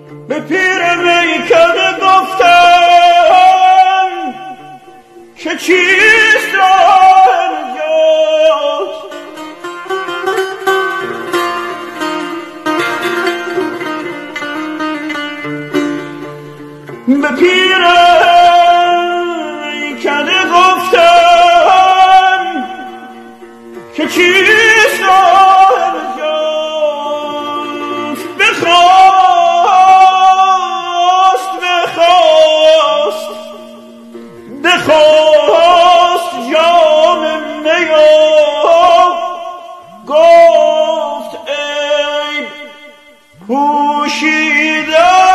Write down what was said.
به پیر میکده گفتم که چیست راه نجات. به پیر میکده گفتم که چیست راه نجات. بخواست جام می و گفت ای پوشیده